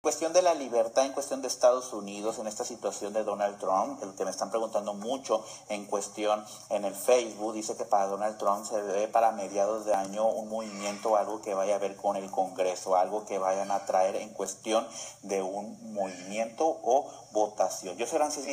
Cuestión de la libertad, en cuestión de Estados Unidos, en esta situación de Donald Trump, el que me están preguntando mucho en cuestión en el Facebook, dice que para Donald Trump se ve para mediados de año un movimiento, algo que vaya a ver con el Congreso, algo que vayan a traer en cuestión de un movimiento o votación. Yo soy Francis